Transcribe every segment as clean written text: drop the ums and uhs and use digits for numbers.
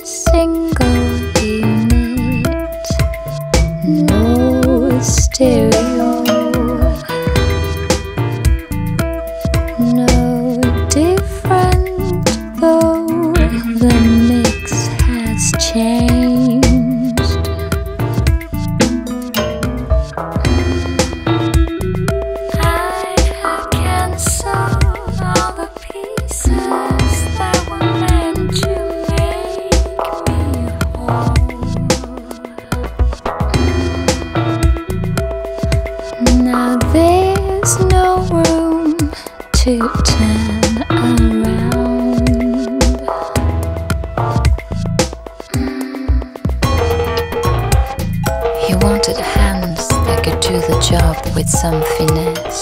single unit, no stereo, no different though the mix has changed. I have cancelled all the pieces that were meant to make me whole. Now there's no room to turn around. He wanted hands that could do the job with some finesse.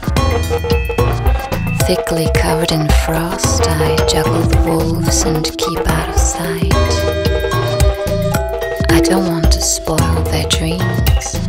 Thickly covered in frost, I juggle the wolves and keep out of sight. I don't want to spoil their dreams.